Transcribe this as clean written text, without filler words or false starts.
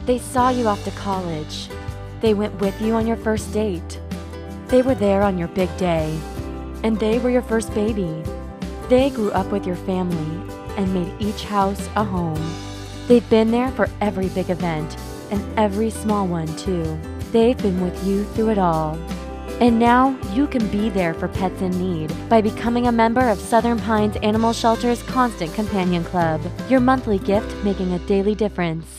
They saw you off to college. They went with you on your first date. They were there on your big day. And they were your first baby. They grew up with your family and made each house a home. They've been there for every big event and every small one too. They've been with you through it all. And now you can be there for pets in need by becoming a member of Southern Pines Animal Shelter's Constant Companion Club, your monthly gift making a daily difference.